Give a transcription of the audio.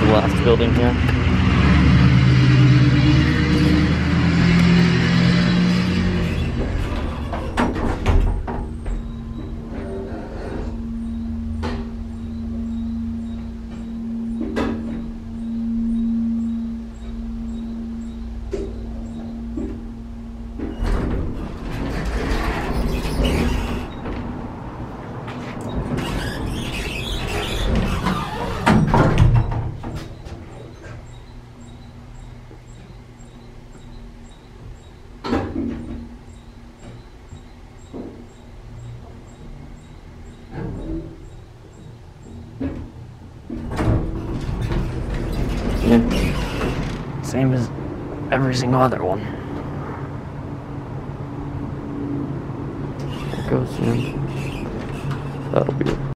last building here. Yeah. Same as every single other one. There goes, yeah. That'll be it.